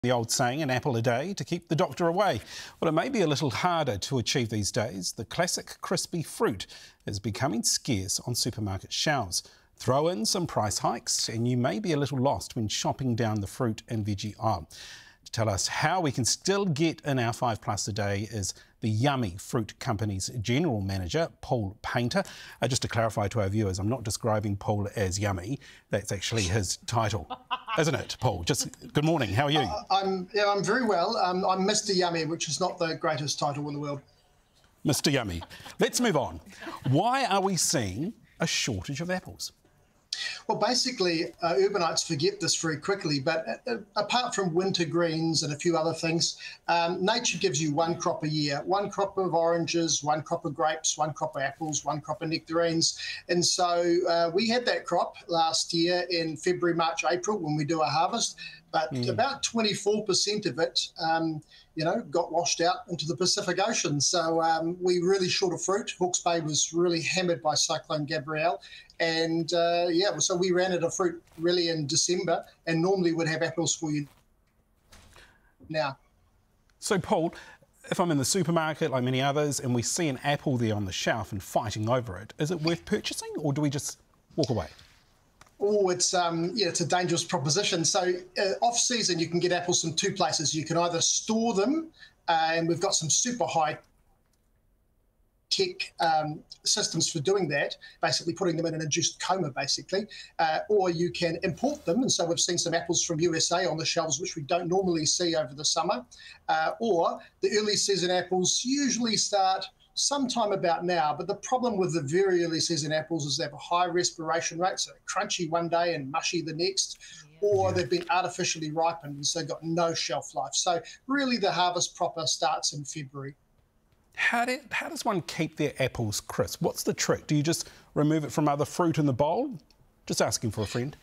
The old saying, an apple a day to keep the doctor away. Well, it may be a little harder to achieve these days. The classic crispy fruit is becoming scarce on supermarket shelves. Throw in some price hikes and you may be a little lost when shopping down the fruit and veggie aisle. To tell us how we can still get in our 5+ a day is the Yummy Fruit Company's General Manager, Paynter. Just to clarify to our viewers, I'm not describing Paul as yummy. That's actually his title, isn't it, Paul? Just good morning. How are you? I'm very well. I'm Mr. Yummy, which is not the greatest title in the world. Mr. Yummy. Let's move on. Why are we seeing a shortage of apples? Well, basically, urbanites forget this very quickly, but apart from winter greens and a few other things, nature gives you one crop a year, one crop of oranges, one crop of grapes, one crop of apples, one crop of nectarines. And so we had that crop last year in February, March, April when we do a harvest, but about 24% of it got washed out into the Pacific Ocean. So we really short of fruit. Hawke's Bay was really hammered by Cyclone Gabrielle. And so we ran out of fruit really in December and normally would have apples for you now. So, Paul, if I'm in the supermarket like many others and we see an apple there on the shelf and fighting over it, is it worth purchasing or do we just walk away? Oh, it's a dangerous proposition. So off-season, you can get apples from two places. You can either store them, and we've got some super high tech systems for doing that, basically putting them in an induced coma, basically, or you can import them. And so we've seen some apples from USA on the shelves, which we don't normally see over the summer, or the early season apples usually start sometime about now, but the problem with the very early season apples is they have a high respiration rate, so crunchy one day and mushy the next, or they've been artificially ripened and so got no shelf life. So really the harvest proper starts in February. How does one keep their apples crisp? What's the trick? Do you just remove it from other fruit in the bowl? Just asking for a friend.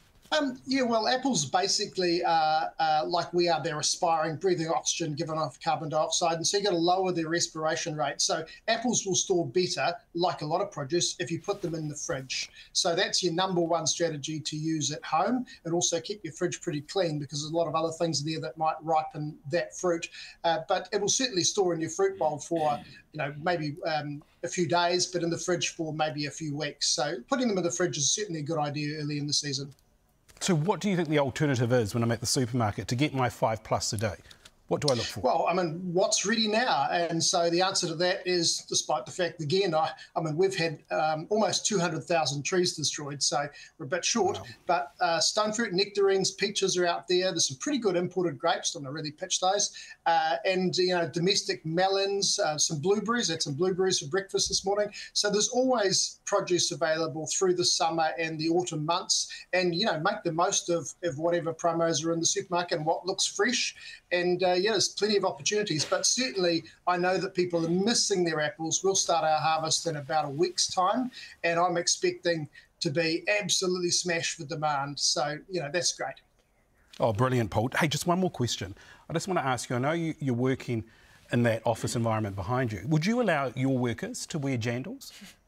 Well, apples basically like we are, they're respiring, breathing oxygen, giving off carbon dioxide, and so you've got to lower their respiration rate. So apples will store better, like a lot of produce, if you put them in the fridge. So that's your number one strategy to use at home, and also keep your fridge pretty clean because there's a lot of other things there that might ripen that fruit. But it will certainly store in your fruit bowl for, maybe a few days, but in the fridge for maybe a few weeks. So putting them in the fridge is certainly a good idea early in the season. So what do you think the alternative is when I'm at the supermarket to get my 5+ a day? What do I look for? Well, what's ready now? And so the answer to that is, despite the fact, again, we've had almost 200,000 trees destroyed, so we're a bit short. Wow. But stone fruit, nectarines, peaches are out there. There's some pretty good imported grapes. Don't want to really pitch those. And domestic melons, some blueberries. I had some blueberries for breakfast this morning. So there's always produce available through the summer and the autumn months. And, make the most of whatever promos are in the supermarket and what looks fresh. And there's plenty of opportunities, but certainly I know that people are missing their apples. We'll start our harvest in about a week's time, and I'm expecting to be absolutely smashed for demand. So, that's great. Oh, brilliant, Paul. Hey, just one more question. I just want to ask you, I know you're working in that office environment behind you. Would you allow your workers to wear jandals?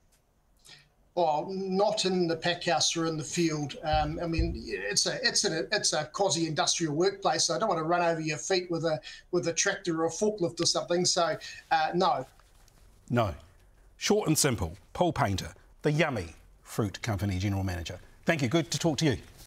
Well, not in the pack house or in the field. It's a quasi-industrial workplace, so I don't want to run over your feet with a tractor or a forklift or something. So, no. No. Short and simple. Paul Paynter, the Yummy Fruit Company General Manager. Thank you. Good to talk to you.